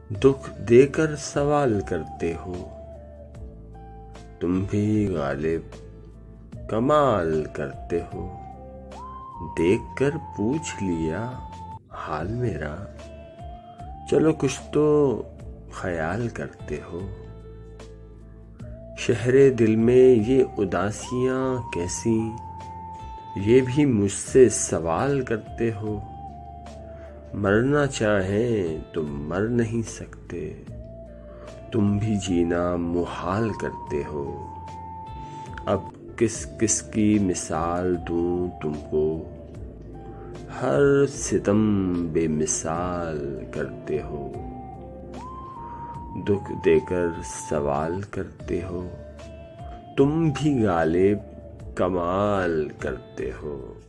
दुख देकर सवाल करते हो, तुम भी गालिब कमाल करते हो। देखकर पूछ लिया हाल मेरा, चलो कुछ तो ख्याल करते हो। शहरे दिल में ये उदासियां कैसी, ये भी मुझसे सवाल करते हो। मरना चाहें तो मर नहीं सकते, तुम भी जीना मुहाल करते हो। अब किस किस की मिसाल दूं तुमको, हर सितम बेमिसाल करते हो। दुख देकर सवाल करते हो, तुम भी गालिब कमाल करते हो।